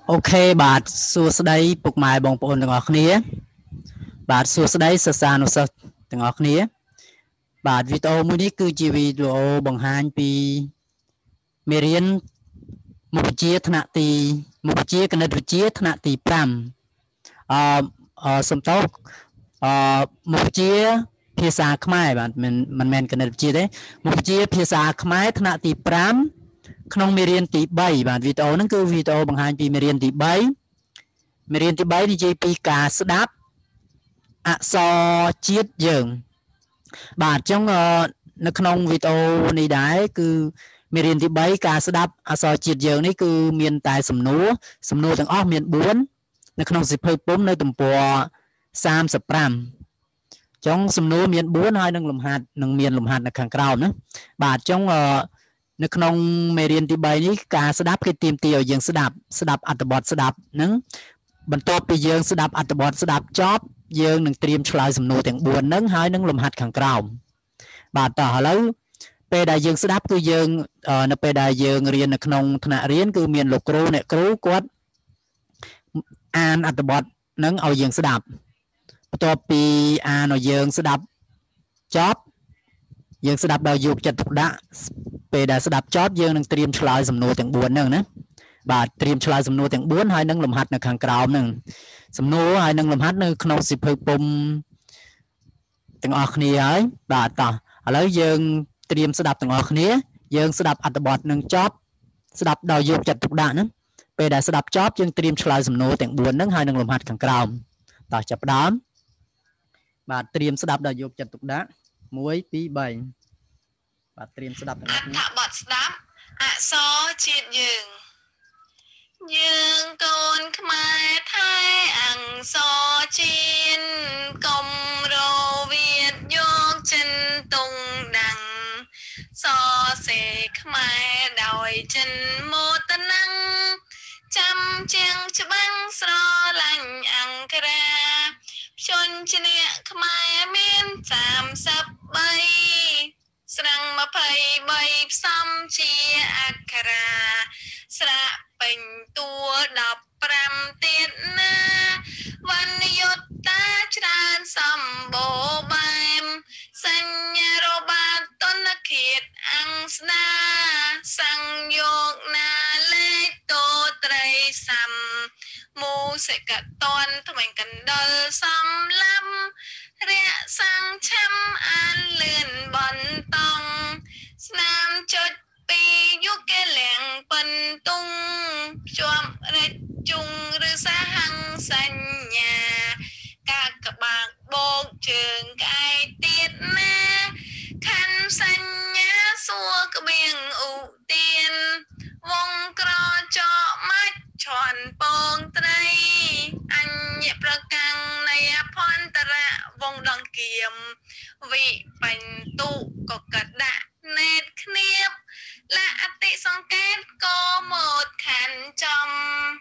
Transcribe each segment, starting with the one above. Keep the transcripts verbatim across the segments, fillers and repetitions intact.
អូខេបាទសួស្តីពុកម៉ែបងប្អូនទាំងអស់គ្នាបាទសួស្តីសិស្សានុសិស្សទាំងអស់គ្នាបាទវីដេអូមួយនេះគឺជាវីដេអូបង្ហាញពីមេរៀនមុខវិជ្ជាថ្នាក់ទីមុខវិជ្ជាគណិតវិទ្យាថ្នាក់ទីfiveអឺសំតោអឺមុខវិជ្ជាភាសាខ្មែរបាទមិនមិនមែនគណិតវិទ្យាទេមុខវិជ្ជាភាសាខ្មែរថ្នាក់ទីfiveក្នុងមេរៀនទីthreeបាទវីដេអូហ្នឹងគឺវីដេអូបង្ហាញពីមេរៀនទីthreeមេរៀនទីthreeនិយាយពីការស្ដាប់អក្សរជាតិយើងបាទអញ្ចឹងនៅក្នុងវីដេអូនេះដែរគឺមេរៀនទីthreeការស្ដាប់អក្សរជាតិយើងនេះគឺមានតែសំណួរសំណួរទាំងអស់មានfourនៅក្នុងសៀវភៅពុម្ពនៅទំព័រthirty-fiveចុងសំណួរមានfourហើយនឹងលំហាត់នឹងមានលំហាត់នៅខាងក្រោមណាបាទចុងនៅក្នុងមេរៀនទីthreeនេះការស្ដាប់គេទាមទារឲ្យយើងស្ដាប់ស្ដាប់អត្ថបទស្ដាប់ហ្នឹងបន្ទាប់ពីយើងស្ដាប់អត្ថបទស្ដាប់ចប់យើងនឹងត្រៀមឆ្លើយសំណួរទាំងfourហ្នឹងហើយនឹងលំហាត់ខាងក្រោមបាទតោះឥឡូវពេលដែលយើងស្ដាប់គឺយើងនៅពេលដែលយើងរៀននៅក្នុងថ្នាក់រៀនគឺមានលោកគ្រូអ្នកគ្រូគាត់អានអត្ថបទហ្នឹងឲ្យយើងស្ដាប់បន្ទាប់ពីអានឲ្យយើងស្ដាប់ចប់យើងស្ដាប់ដល់យកចិត្តទុកដាក់ពេលដែលស្ដាប់ចប់យើងនឹងត្រៀមឆ្លើយសំណួរទាំងfourហ្នឹងណាបាទត្រៀមឆ្លើយសំណួរទាំងfourហើយនឹងលំហាត់នៅខាងក្រោមហ្នឹងសំណួរហើយនឹងលំហាត់នៅក្នុងសៀវភៅពុម្ពទាំងអស់គ្នាហើយបាទតោះឥឡូវយើងត្រៀមស្ដាប់ទាំងអស់គ្នាយើងស្ដាប់អត្ថបទនឹងចប់ស្ដាប់ដល់យកចិត្តទុកដាក់ណាពេលដែលស្ដាប់ចប់យើងត្រៀមឆ្លើយសំណួរទាំងfourហ្នឹងហើយនឹងលំហាត់ខាងក្រោមតោះចាប់ផ្ដើមបាទត្រៀមស្ដាប់ដល់យកចិត្តទុកដាក់one two threeបាទត្រៀមស្ដាប់ទាំងអស់គ្នាអត្ថបទស្ដាប់អក្សរជាតិយើងយើងកូនខ្មែរថៃអក្សរជាតិកុំរវាទយកចិនតុងដាំងសរសេរខ្មែរដោយចិនមកតណាំងចាំជាងច្បាំងស្រឡាញ់អង្គរាជនជាអ្នកខ្មែរមានthirty-threeស្រាំងtwenty-threeផ្សំជាអក្ខរាស្រៈពេញតួfifteenទៀតណាវណ្ណយុត្តច្រើនសម្បូរបែបសញ្ញារបបតនឃាតអង្គស្នាសង្យកណាលេខតូត្រីសំមូសិកតនថ្មិញកណ្ដុលសំឡាំរះសាំងឆាំអានលឿនបន្តងស្នាមចុចពីយុគលៀងពិនទុងជាប់រិចជុងឬសហੰសញ្ញាកាកបាក់បោកជើងក្អែកទៀតណាខណ្ឌសញ្ញាសួរក្បៀងឧទានវងក្រចកមាច់ឈន់ពងត្រីអញ្ញប្រកាំងនៃអភន្តរៈវងដង្គាមវិបញ្ទុក៏កដាក់នេតគ្នាបលអតិសង្កេតក៏មកខណ្ឌចំ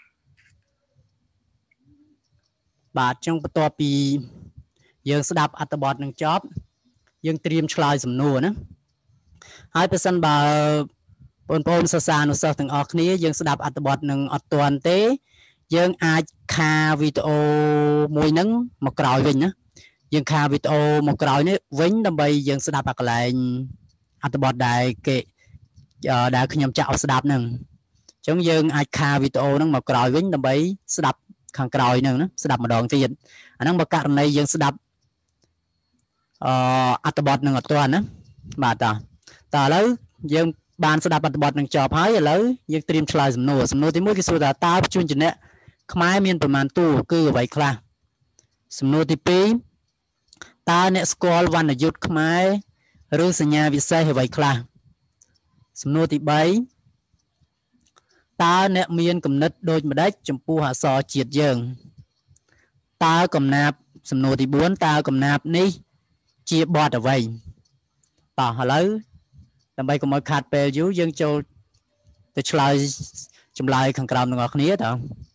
បាទចុងបន្ទាប់ពីយើងស្ដាប់អត្ថបទនឹងចប់យើងត្រៀមឆ្លើយសំណួរណាហើយបើសិនបើបងប្អូនសិស្សានុសិស្សទាំងអស់គ្នាយើងស្ដាប់អត្ថបទនឹងអត់ទាន់ទេយើងអាចខាវីដេអូមួយហ្នឹងមកក្រោយវិញណាយើងខាវីដេអូមកក្រោយនេះវិញដើម្បីយើងស្ដាប់អាកន្លែងអត្ថបទដែលគេដែលខ្ញុំចាក់ឲ្យស្ដាប់ហ្នឹងអញ្ចឹងយើងអាចខាវីដេអូហ្នឹងមកក្រោយវិញដើម្បីស្ដាប់ខាងក្រោយហ្នឹងណាស្ដាប់ម្ដងទៀតអាហ្នឹងបើករណីយើងស្ដាប់អឺអត្ថបទហ្នឹងអត់ទាន់ណាបាទតោះតើឥឡូវយើងបានស្ដាប់អត្ថបទនឹងចប់ហើយឥឡូវយើងត្រៀមឆ្លើយសំណួរសំណួរទីoneគេសួរថាតើព្យញ្ជនៈខ្មែរមានប្រមាណតួគឺអ្វីខ្លះសំណួរទីtwoតើអ្នកស្គាល់វណ្ណយុត្តខ្មែរឬសញ្ញាវិសេសអ្វីខ្លះសំណួរទីthreeតើអ្នកមានគំនិតដូចម្ដេចចំពោះអក្សរជាតិយើងតើកំណាព្យសំណួរទីfourតើកំណាព្យនេះជាបទអ្វីតោះឥឡូវដើម្បីកុំឲ្យខាតពេលយូរយើងចូលទៅឆ្លើយចម្លើយខាងក្រោមទាំងអស់គ្នាតើ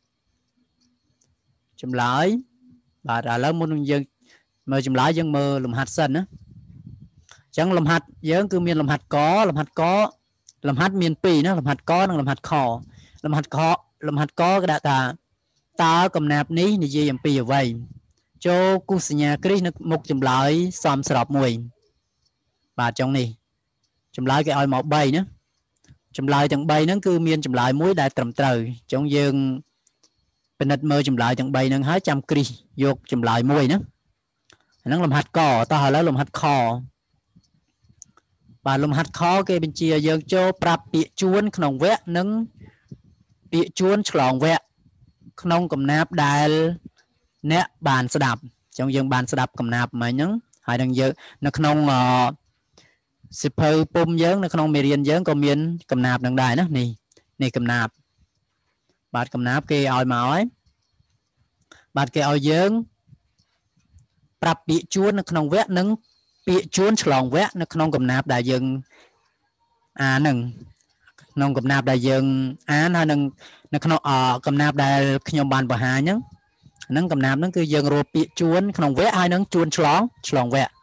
ចម្លើយបាទឥឡូវមុននឹងយើងមើលចម្លើយយើងមើលលំហាត់សិនណាអញ្ចឹងលំហាត់យើងគឺមានលំហាត់កលំហាត់កលំហាត់មានពីរណាលំហាត់កនិងលំហាត់ខលំហាត់ខលំហាត់កក៏ដាក់ថាតើកំណាព្យនេះនិយាយអំពីអ្វីចូលគូសញ្ញាគ្រីសនៅមុខចម្លើយសមស្របមួយបាទចុងនេះចម្លើយគេឲ្យមកបីណាចម្លើយទាំងបីហ្នឹងគឺមានចម្លើយមួយដែលត្រឹមត្រូវចុងយើងពិនិត្យមើលចម្លើយទាំងបីហ្នឹងហើយចាំគ្រីសយកចម្លើយមួយណាហ្នឹងលំហាត់កតោះឥឡូវលំហាត់ខបាទលំហាត់ខគេបញ្ជាយើងចូលប្រាប់ពាក្យជួនក្នុងវគ្គនិងពាក្យជួនឆ្លងវគ្គក្នុងកំណាព្យដែលអ្នកបានស្ដាប់អញ្ចឹងយើងបានស្ដាប់កំណាព្យមិញហ្នឹងហើយនឹងយើងនៅក្នុងសិភៅពុំយើងនៅក្នុងមេរៀនយើងក៏មានកំណាព្យនឹងដែរណានេះនេះកំណាព្យបាទកំណាព្យគេឲ្យមកហើយបាទគេឲ្យយើងប្រាប់ពាក្យជួននៅក្នុងវគ្គនិងពាក្យជួនឆ្លងវគ្គនៅក្នុងកំណាព្យដែលយើងអានឹងក្នុងកំណាព្យដែលយើងអានហើយនឹងនៅក្នុងកំណាព្យដែលខ្ញុំបានបង្ហាញហ្នឹងហ្នឹងកំណាព្យហ្នឹងគឺយើងរកពាក្យជួនក្នុងវគ្គហើយនឹងជួនឆ្លងឆ្លងវគ្គ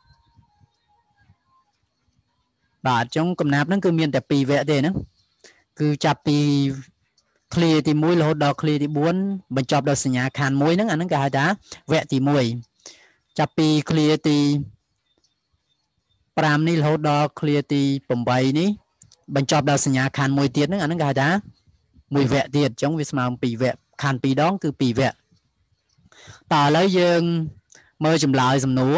បាទចុងកំណាព្យហ្នឹងគឺមានតែពីរវគ្គទេហ្នឹងគឺចាប់ពី clear ទីមួយរហូតដល់ clear ទីបួនបញ្ចប់ដោយសញ្ញាខណ្ឌមួយហ្នឹងអាហ្នឹងគេហៅថាវគ្គទីមួយចាប់ពី clear ទីប្រាំនេះរហូតដល់ clear ទីប្រាំបីនេះបញ្ចប់ដោយសញ្ញាខណ្ឌមួយទៀតហ្នឹងអាហ្នឹងគេហៅថាមួយវគ្គទៀតអញ្ចឹងវាស្មើពីរវគ្គខណ្ឌពីរដងគឺពីរវគ្គតើឥឡូវយើងមើលចម្លើយសំណួរ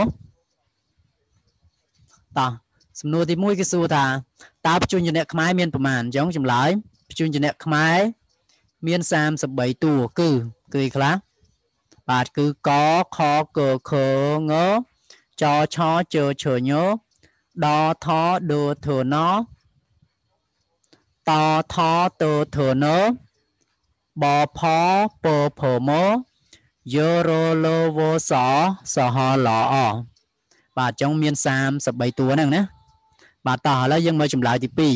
តោះសំណួរទីមួយគេសួរថាតើព្យញ្ជនៈខ្មែរមានប្រមាណអញ្ចឹងចម្លើយព្យញ្ជនៈខ្មែរមានសាមសិបបីតួគឺគឺអីខ្លះបាទគឺកខកខងចឆជឆញដថដធនតថតធនបផពភមយោរលវសសហលអបាទអញ្ចឹងមានសាមសិបបីតួហ្នឹងណាបាទតោះឥឡូវយើងមើលចម្លើយទីពីរ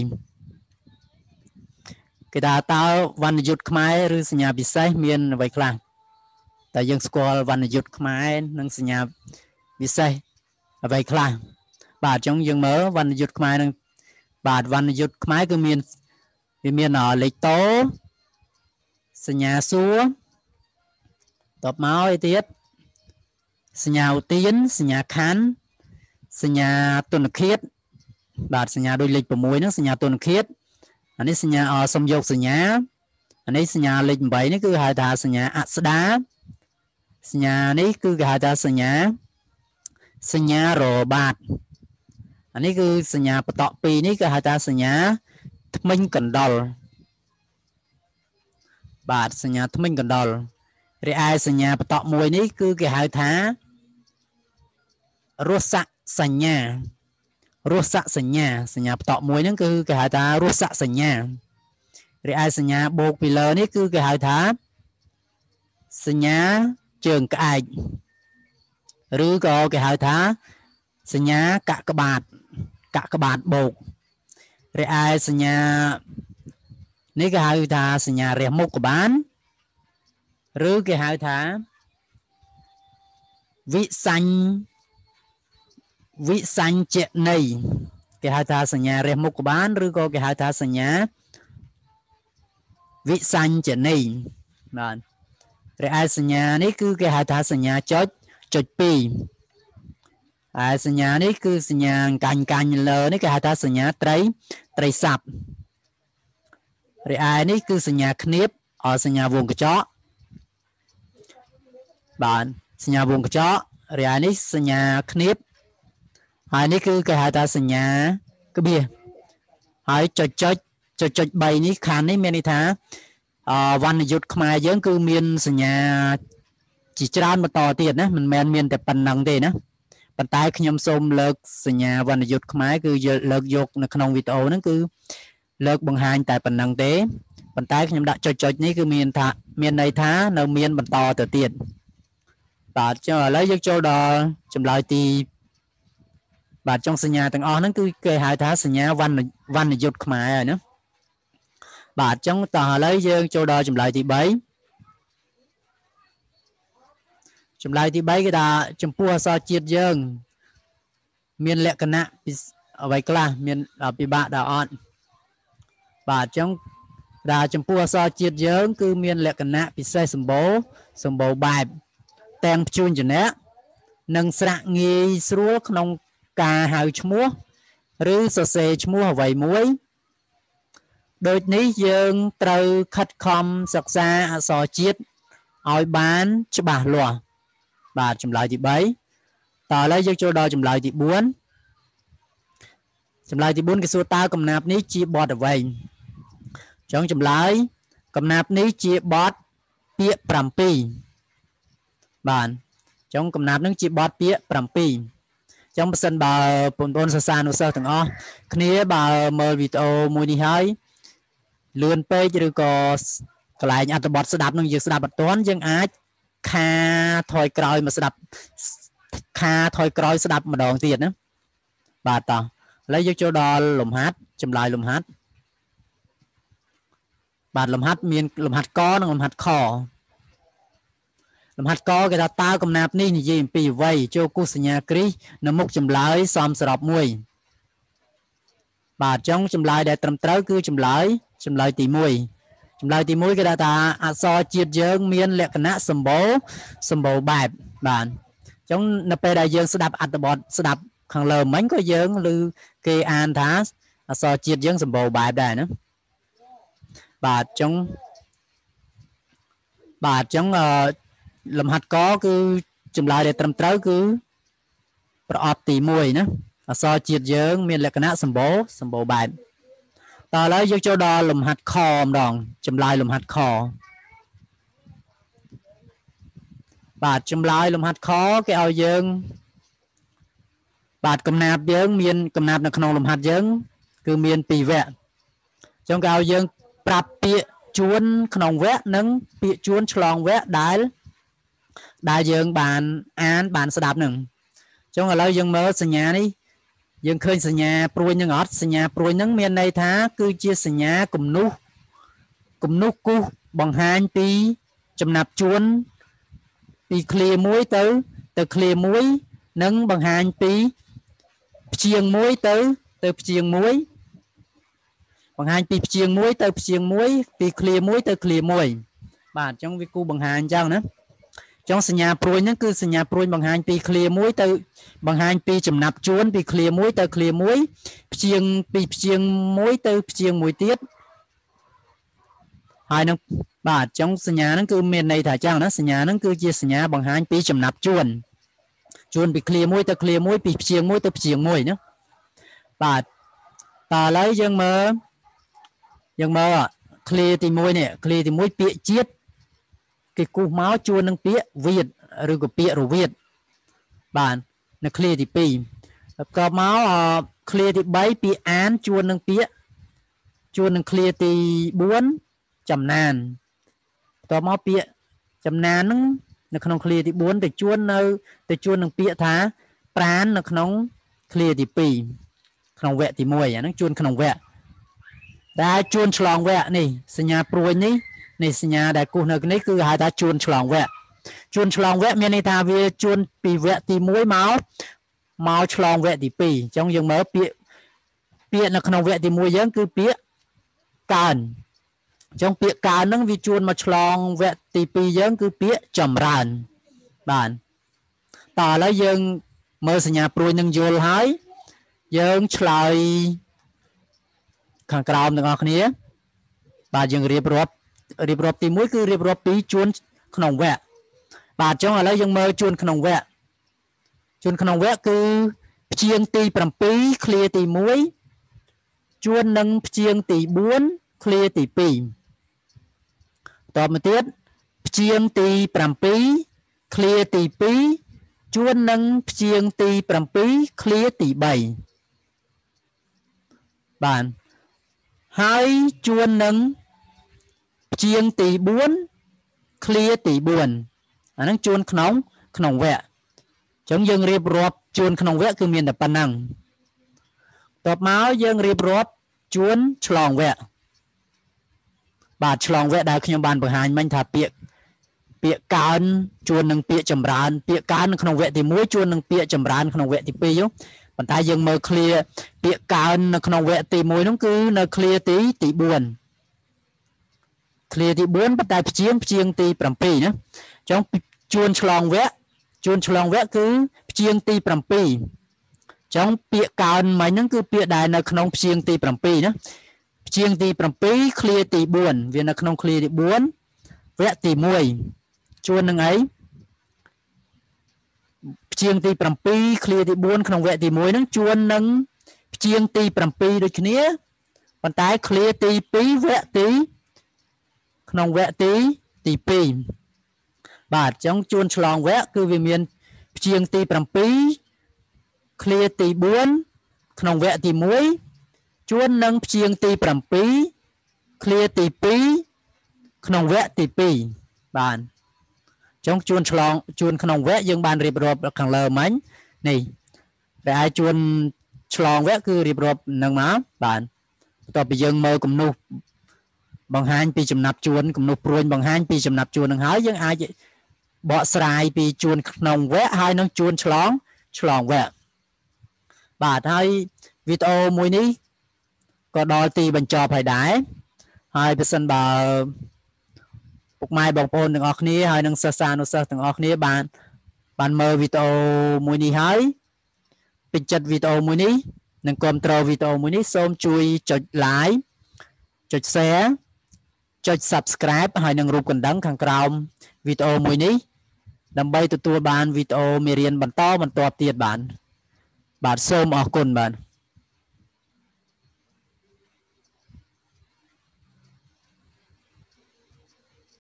គេថាតើវណ្ណយុត្តខ្មែរឬសញ្ញាពិសេសមានអ្វីខ្លះតើយើងស្គាល់វណ្ណយុត្តខ្មែរនិងសញ្ញាពិសេសអ្វីខ្លះបាទអញ្ចឹងយើងមើលវណ្ណយុត្តខ្មែរនឹងបាទវណ្ណយុត្តខ្មែរគឺមានវាមានលេខតោសញ្ញាសួរតបមកឯទៀតសញ្ញាឧទានសញ្ញាខណ្ឌសញ្ញាទុនឃាតបាទសញ្ញាដូចលេខប្រាំមួយហ្នឹងសញ្ញាទុនឃាតអានេះសញ្ញាសំយោគសញ្ញាអានេះសញ្ញាលេខប្រាំបីនេះគឺហៅថាសញ្ញាអស្ដាសញ្ញានេះគឺគេហៅថាសញ្ញាសញ្ញារបាទអានេះគឺសញ្ញាបតកពីរនេះគឺហៅថាសញ្ញាថ្មិញកណ្ដុរបាទសញ្ញាថ្មិញកណ្ដុររីឯសញ្ញាបតកមួយនេះគឺគេហៅថារស័កសញ្ញារស័កសញ្ញាសញ្ញាបតកមួយហ្នឹងគឺគេហៅថារស័កសញ្ញារីឯសញ្ញាបូកពីលើនេះគឺគេហៅថាសញ្ញាជើងក្អែកឬក៏គេហៅថាសញ្ញាកក្បាតកក្បាតបូករីឯសញ្ញានេះគេហៅថាសញ្ញារះមុខក៏បានឬគេហៅថាវិសញ្ញវិសញ្ជន័យគេហៅថាសញ្ញារះមុខក៏បានឬក៏គេហៅថាសញ្ញាវិសញ្ជន័យបាទរីឯសញ្ញានេះគឺគេហៅថាសញ្ញាចុចចុចពីរហើយសញ្ញានេះគឺសញ្ញាកាញ់កាញ់លើនេះគេហៅថាសញ្ញាត្រីត្រីស័ព្ទរីឯនេះគឺសញ្ញាឃ្នៀបអសញ្ញាវងកញ្ចក់បាទសញ្ញាវងកញ្ចក់រីឯនេះសញ្ញាឃ្នៀបហើយនេះគឺគេហៅថាសញ្ញាក្បៀសហើយចុចចុចចុចចុចបីនេះខាងនេះមានន័យថាអវណ្ណយុត្តខ្មែរយើងគឺមានសញ្ញាជាច្រើនបន្តទៀតណាមិនមែនមានតែប៉ុណ្្នឹងទេណាប៉ុន្តែខ្ញុំសូមលើកសញ្ញាវណ្ណយុត្តខ្មែរគឺលើកយកនៅក្នុងវីដេអូហ្នឹងគឺលើកបង្ហាញតែប៉ុណ្្នឹងទេប៉ុន្តែខ្ញុំដាក់ចុចចុចនេះគឺមានថាមានន័យថានៅមានបន្តទៅទៀតបាទចុះឥឡូវយើងចូលដល់ចម្លើយទីបាទចុងសញ្ញាទាំងអស់ហ្នឹងគឺគេហៅថាសញ្ញាវណ្ណវណ្ណយុត្តខ្មែរហើយណាបាទអញ្ចឹងតោះឥឡូវយើងចូលដល់ចម្លើយទីបីចម្លើយទីបីគេថាចំពោះអក្សរជាតិយើងមានលក្ខណៈអ្វីខ្លះមានពិបាកដល់អត់បាទអញ្ចឹង đà chấm pua so chiết dưỡng cứ miên lệ cân nạ bị say sầm bố sầm bố bài tèng chun chun nè nâng sạ nghi srua nông cà hào chmua rư sờ sê chmua vậy muối đôi ní dương trâu khát khom sặc xa so chiết ỏi bán cho bà lùa bà chấm lại thì bấy tỏ lấy dương cho đo chấm lại thì buồn chấm lại thì buồn cái số tao cầm nạp ní chia bọt ở vậy trong chấm lại cầm nạp ní chia bọt bịa pram pi bạn trong cầm nạp nâng chia bọt bịa pram pi trong sân bà bồn bồn sa sa nó sơ thằng o kia bà mời video mùi đi hơi lươn pe chứ có cái lại anh bọt sẽ đạp nâng việc sẽ đạp bật toán nhưng ai kha thôi còi mà sẽ đạp kha thôi còi sẽ đạp mà đòn tiền nữa bà tao lấy vô cho đo lùm hát chùm lại lùm hát bà lùm hát miền lùm hát có nó lùm hát kho lùm hát có cái ta tao cầm nạp ní gì bị vây cho cô sinh nhà kri nó múc chùm lại xóm sập mùi bà trong chùm lại để tầm tới cứ chùm lại chùm lại tỉ mùi chùm lại tỉ mùi cái ta ta à so chiết dưỡng miền lệ cái nát sầm bố sầm bố bài bạn trong nạp đại dương sẽ đạp ăn bọt sẽ đạp khang lờ mấy có dưỡng lư kê an thá à so chiết dưỡng sầm bố bài đây nữa bà trong bà trong uh, làm hạt có cứ chùm lại để tầm tới cứ ọp tỉ mùi nữa à so chiết dưỡng miền lệ cái nát sầm bố sầm bố bài ta lấy vô cho đo lùm hạt kho đòn chùm lại lùm hạt kho bà chùm lại lùm hạt kho cái ao dương bà cầm nạp dương miền cầm nạp là không lùm hạt dương cứ miền pì vẹn trong cái ao dương prap pịa chuôn không vẽ nâng pịa chuôn chlong vẽ đái đại dương bàn án bàn sẽ đạp nừng trong cái lao dương mơ sinh nhà đi dương khơi sinh nhà pruy nhưng ngọt sinh nhà pruy nâng miền này thá cứ chia sinh nhà cùng nu cùng nu cu bằng hai pi chấm nạp chuôn pi clear muối tới từ clear muối nâng bằng hai pi chiêng muối tới từ chiêng muối bằng hai pi chiêng muối tới chiêng muối pi clear muối tới clear muối bà trong vi cu bằng hai trao nữa trong sinh nhà pruy nâng cứ sinh nhà pruy bằng hai pi clear muối tới bằng hai pi chấm nạp chuôn pi clear muối tới clear muối chiêng pi chiêng muối tới chiêng muối tiết hai nâng bà trong sinh nhà nâng cứ miền này thả trang nó sinh nhà nâng cứ chia sinh nhà bằng hai pi chấm nạp chuôn chuôn pi clear muối tới clear muối pi chiêng muối tới chiêng muối nữa bà ta lấy dân mơ dân mơ clear thì muối nè clear thì muối pịa chiết cái cú máu chuôn nâng pịa việt rồi có pịa rồi việt bạn nó clear thì pi có máu uh, clear thì bấy pịa án chuôn nâng pịa chuôn nâng clear thì bốn chấm nàn có máu pịa chấm nàn nâng nó không clear thì bốn để chuôn nơi để chuôn nâng pịa thá prán nó không clear thì pi không vẽ thì mùi nó chuôn không vẽ đã chuôn chlong vẽ này sinh nhà pruy ní này sinh nhà đại cụ này cái cứ hai ta chuôn chlong vẽ chuôn chlong vẽ miền này ta về chuôn pi vẽ thì muối máu máu chlong vẽ thì pi trong dương mớ pịa pịa là không vẽ thì muối giống cứ pịa càn trong pịa càn nó vì chuôn mà chlong vẽ thì pi giống cứ pịa chầm ràn bạn tỏ lấy dương mơ sinh nhà pruy nâng vô hái dương chơi khang cào được không nhé bà dương riệp rộp riệp rộp thì muối cứ riệp rộp tí chuôn không vẽ bà trong là lấy dương mơ chuôn không vẽ chuôn không vẽ cứ chiêng tì bầm pí clear tì muối chuôn nâng chiêng tì bốn clear tì pìต่อมาទៀតchiêng tì bầm pí clear tì pí chuôn nâng chiêng tì bầm pí clear tì bảy bạn hai chuôn nâng chiêng tì bốn clear tì buồn anh à, chuôn nóng nóng vẽ chống dương riệp rộp chuôn nóng vẽ cứ miền đập pan năng tập máu dương riệp rộp chuôn chlong vẽ bà chlong vẽ đại khi bàn bờ hai mình thả piệc piệc cán chuôn nâng piệc chầm rán piệc cán nóng vẽ thì muối chuôn nâng piệc chầm rán nóng vẽ thì pi yếu bàn tay dương mơ clear piệc cán nóng vẽ thì muối nó cứ nó clear tí tí buồn clear ទីbốnប៉ុន្តែព្យាង្គព្យាង្គទីbảyណាចុងជួនឆ្លងវគ្គជួនឆ្លងវគ្គគឺព្យាង្គទីbảyចុងពាក្យកើនមិញហ្នឹងគឺពាក្យដែលនៅក្នុងព្យាង្គទីbảyណាព្យាង្គទីbảy clear ទីbốnវានៅក្នុង clear ទីbốnវគ្គទីមួយជួននឹងអីព្យាង្គទីbảy clear ទីbốnក្នុងវគ្គទីមួយហ្នឹងជួននឹងព្យាង្គទីbảyដូចគ្នាប៉ុន្តែ clear ទីពីរវគ្គទីក្នុងវគ្គទីទីពីរបាទអញ្ចឹងជួនឆ្លងវគ្គគឺវាមានព្យាង្គទីbảy clear ទីbốnក្នុងវគ្គទីមួយជួននឹងព្យាង្គទីbảy clear ទីពីរក្នុងវគ្គទីពីរបាទចុងជួនឆ្លងជួនក្នុងវគ្គយើងបានរៀបរាប់ខាងលើមិញនេះតែឯជួនឆ្លងវគ្គគឺរៀបរាប់នឹងមកបាទបន្ទាប់ពីយើងមើលគំនូសបង្ហាញពីចំណាប់ជួនគំនូសព្រួយបង្ហាញពីចំណាប់ជួននឹងហើយយើងអាចបកស្រាយពីជួនក្នុងវគ្គហើយនឹងជួនឆ្លងឆ្លងវគ្គបាទហើយវីដេអូមួយនេះក៏ដល់ទីបញ្ចប់ហើយដែរហើយបើសិនបើពុកម៉ែបងប្អូនទាំងអស់គ្នាហើយនិងសិស្សានុសិស្សទាំងអស់គ្នាបានបានមើលវីដេអូមួយនេះហើយពេញចិត្តវីដេអូមួយនេះនិងគាំទ្រវីដេអូមួយនេះសូមជួយចុច like ចុច share ចុច subscribe ហើយនឹងរូបកណ្ដឹងខាងក្រោមវីដេអូមួយនេះដើម្បីទទួលបានវីដេអូមេរៀនបន្តបន្ទាប់ទៀតបានបាទសូមអរគុណបាទ